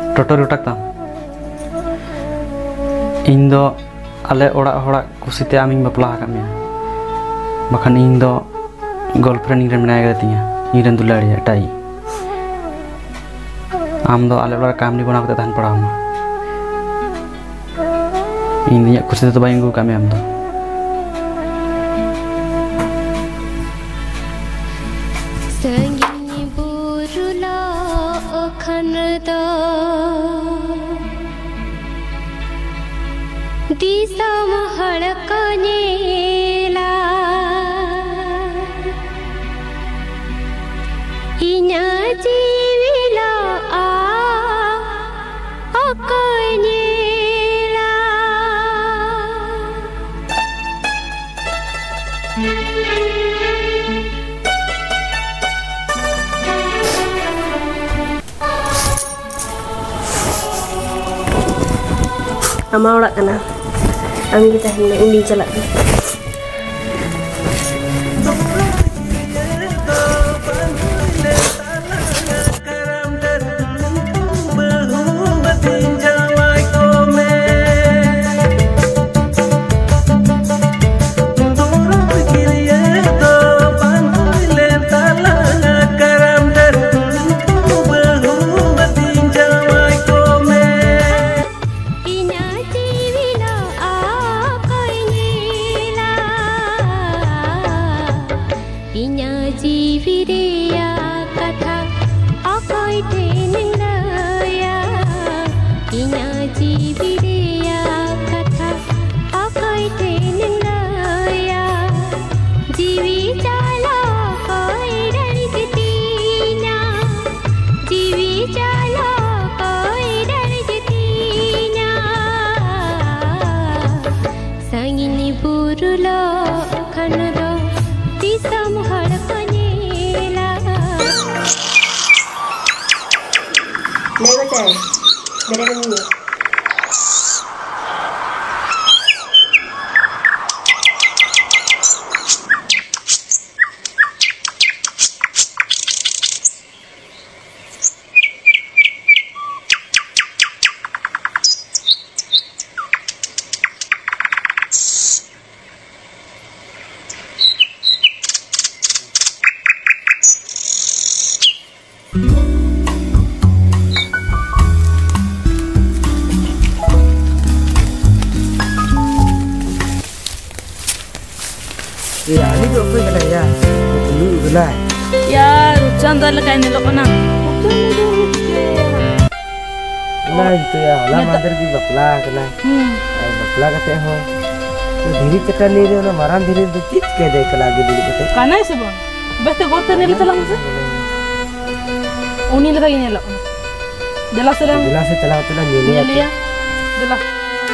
टोटोरी उठाक ताम इन दो आले ओड़ा होड़ा कुसीते आमिंग बपला हाकामिया बखान इन दो गर्लफ्रेंड इन मेना गतिया इन दुलाड़ी टाई आम दो आले ओड़ा काम नि बना कते तहन पड़ा इन दिया कुसीते तो बाइंगु कामे आम दो संगिनी बुरुला ओखनदा दिसा महड़कनेला इना जीविला अकनेला Ama orang kena, kami kita hendak undi celak. Ya, hujan dah lekai ni lokona. Nah itu ya, lah mandir di bapla kena. Bapla kate ho. Diri cetan ni dia maram diri tu cip ke deh kelagi diri kate. Kanai sih bang. Bete gorta ni kita langsung. Uni lekai ni lok. Jelas selang. Jelas selang tu lah ni ya. Jelas.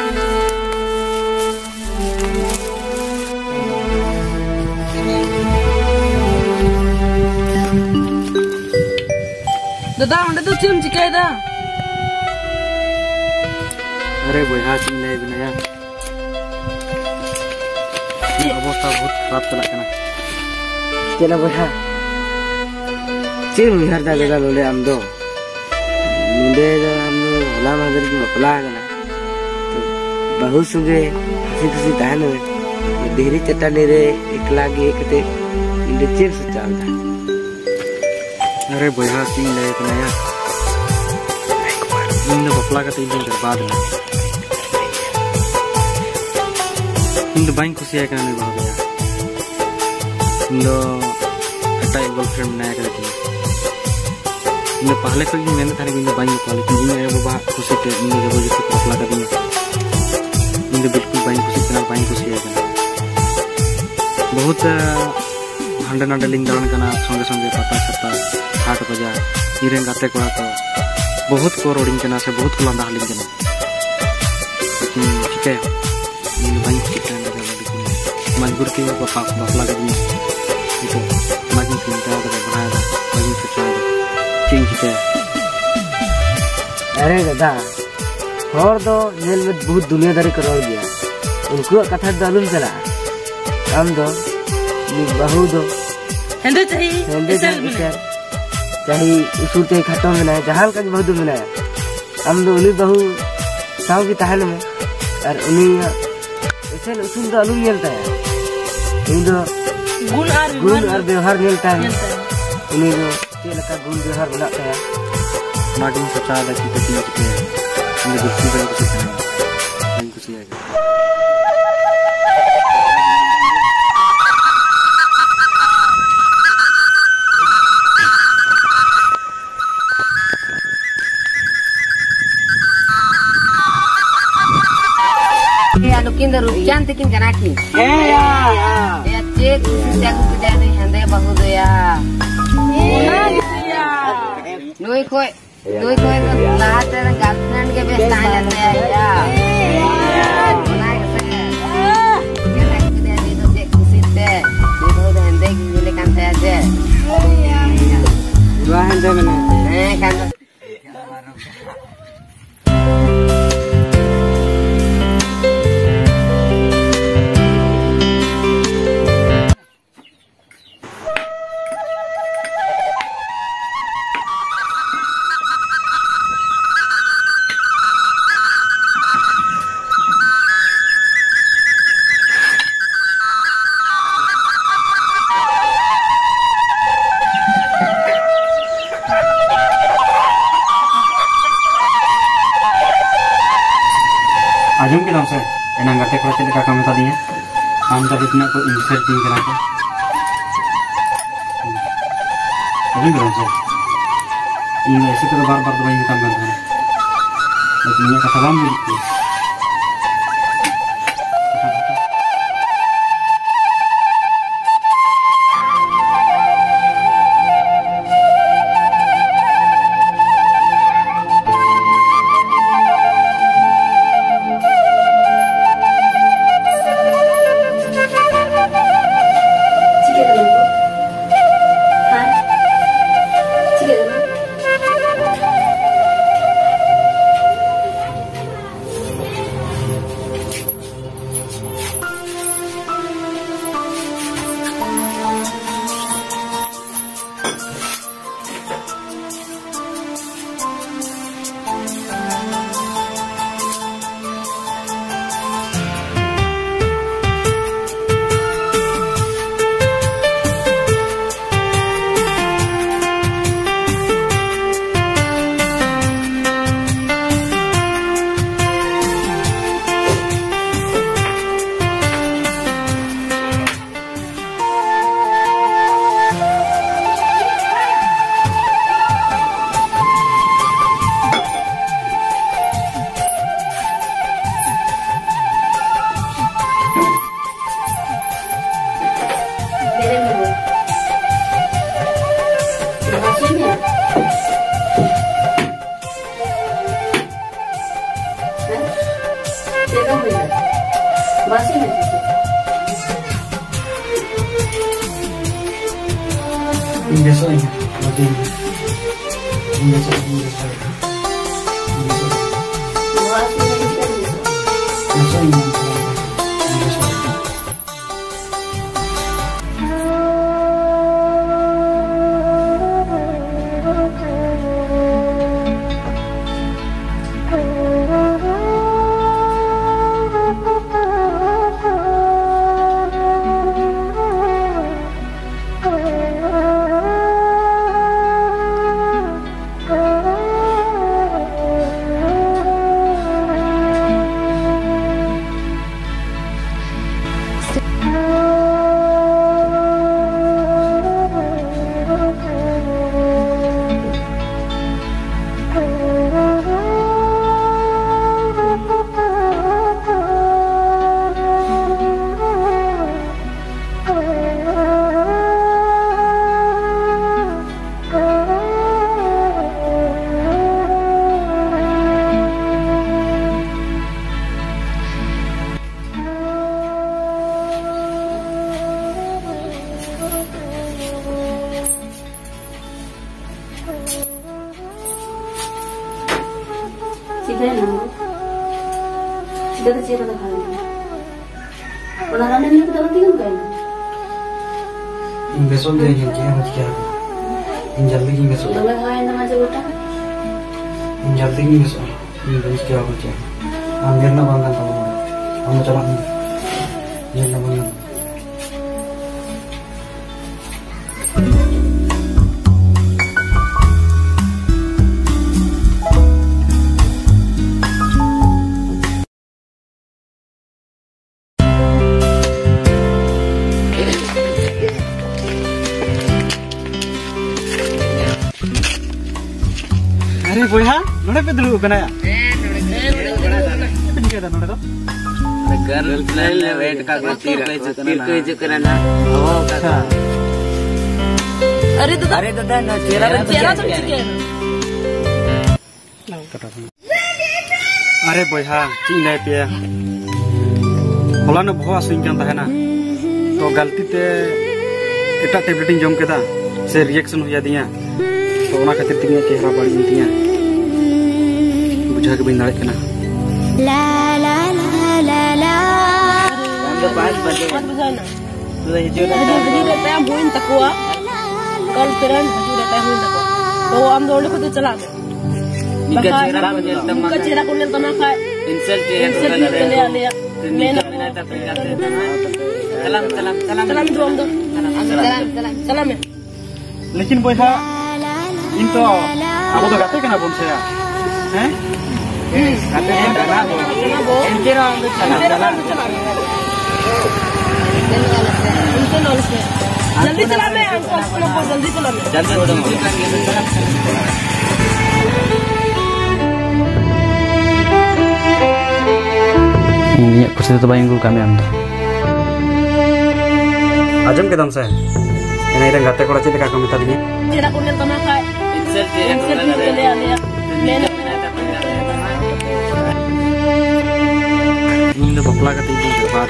दादा उन्हें तो चिम चिकाई दा अरे बोया चिम ले बनाया अवस्था बहुत खराब चला करना चला बोया चिम हर दा जगह लोले हम दो मुंडे हम दो हला मदर की बपला करना तो बहुत सुगे किसी दान में देरी चट्टा नेरे एकला गे कते इंडे चिम सुचाल दा अरे बोया चिम ले बनाया इन बपला का तीन दिन बर्बाद है इन बाइंग खुशी है करने भाग गया इन अट्टा एक गर्लफ्रेंड बनाया करती इन पहले तो इन मैंने थाने इन बाइंग बपला लेकिन इन बाबा खुशी के इन जबरदस्ती बपला कर दी इन बिल्कुल बाइंग खुशी करना बाइंग खुशी है करना बहुत हंडे नंडे लिंग दौड़न करना संगे संगे पता करता हाट बजा इरें गाते कोड़ा तो बहुत को रोडिंग करना से बहुत को लंदा हलिंग करना लेकिन ठीक है इन बाइंग खुशी करने लगा लेकिन मजबूर के बपला कर दी itu makin cinta kepada berada makin percaya cinta kita अरे दादा और तो जेल में बहुत दुनियादारी करवा दिया उनको कथा दालून चला हम दो बहू दो हेंदे चाहिए चाहे उसूल चाहे खट्टा में बनाया जहां का बहुत बनाया आम दो उनी बहु साव की तहन में और उनी ऐसे उसूल दो अलू मिलता है इन दो गुण और व्यवहार मिलता है उनी दो के लका गुण व्यवहार बनाता है मार्टिन सोचा था कि तो तीन के इन गुस्से बड़े कुछ नहीं इन कुछ है Alukin the rupian taking kanaki. Ya, cek sejak kita ni hande bahu tu ya. Nui koi lah terang girlfriend ke best time ya. Naik saya. Kita ni tu cek kusite. Dia bahu tu hande gile kan saya je. dua hande mana? Kan. आजम के नाम से एनांग गाते को चले का काम था दिए आम तक इतना को इंसर्ट दिन करा के आजम के नाम से इन ऐसे तो बार बार दवाई काम करता है लेकिन ये कथा काम नहीं है Besok dia yang kaya macam apa? Injal lagi besok. Dole hai nama je bota. Injal lagi besok. ᱤᱧ ᱵᱟᱹᱧ ᱪᱤᱠᱟᱹ ᱵᱟᱲᱟ ᱪᱮᱫ ᱟᱢ ᱧᱮᱞ ᱨᱮᱱᱟᱜ ᱵᱟᱝ ᱠᱟᱱ ᱛᱟᱢᱟ ᱟᱢ ᱫᱚ ᱪᱟᱞᱟᱜ ᱢᱮ ᱧᱮᱞ ᱨᱮᱱᱟᱜ ᱵᱟᱝ ᱠᱟᱱ अरे बोया नोड़े पे दुड़ुब कना या पे दा नोड़े दो गर्लफ्रेंड वेट का तीर के जिक्र ना हो का अरे दादा ना चेहरा तो ठीक है अरे बोया चिंग ले पे होला न भवा सुइन कान ताहेना तो गलती ते एटा टेबलेटिंग जम केदा से रिएक्शन हो दिया तो ओना खातिर तिनिया चेहरा बाड़ी तिनिया बुझा के बिन दाड़े कना ला ला ला ला ला हम तो 5 बजे ना तो हिजो हजू रहता है बोइन तकवा कल फिरन हजू रहता है बोइन तकवा तो हम दोड़े को तो चला गए निका चेहरा को लेल तना खाए इंसल्ट ले ले लेना बिना तक सलाम दो हम दो सलाम लेकिन बोया इन तो अब तो गाते कना बोन से हैं गाते कना बो इनके नाम पे चला जल्दी चला मैं हमको जल्दी चला ini kursi itu bayang gue kami ambil ajam ke dalam saya ini ada gate kola cita kami tadi चेहरा को लेल तना खाए इंसल्ट ले ले ini udah bapla kata ibu berbat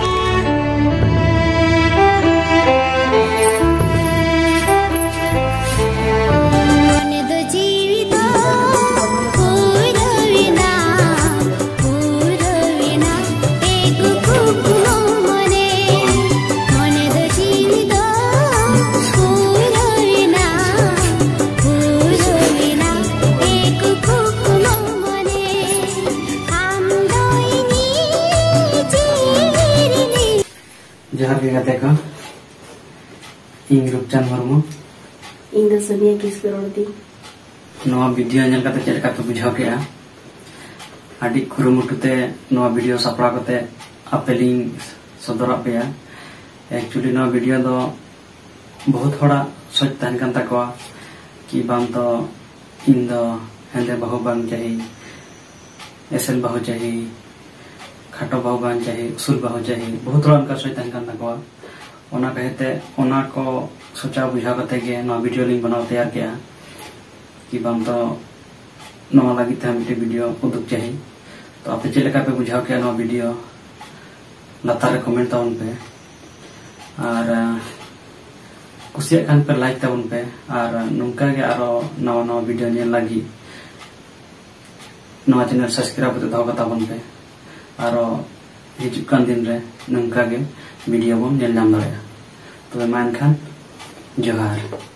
जहाँ के गाते का ing Rupchan Murmu ing do sabia kis korodi नवा वीडियो नेल कते चेक का बुझाव के आदि खुरुमुटुते नवा वीडियो सपड़ा कते अपेलिंग सदरा पे एक्चुअली नवा वीडियो दो बहुत थोड़ा सोच तहन कान तकवा कि बाम तो इन दो हंदे बहु बाम चाहिए एसएल बहु चाहिए खाटो बहु बाम चाहिए उसूल बहु चाहिए बहुत थोड़ा उनका सोच तहन कान तकवा ओना कहते ओना को सोचा बुझा कते के नवा वीडियो लिंक बनाव तैयार किया कि बाम तो नवा लगी था मिटे वीडियो उदुक चाहिए तो आप चेक पे बुझाव के नवा वीडियो लतार कमेंट ताउन पे और कुसिया खान पे लाइक ताउन पे और नुका के आरो नवा नवा वीडियो ने लगी नवा चैनल सब्सक्राइब तो दो ताउन पे और हिजुक कान दिन रे नुका के वीडियो बन नेल नाम दाड़े तो मान खान जोहार।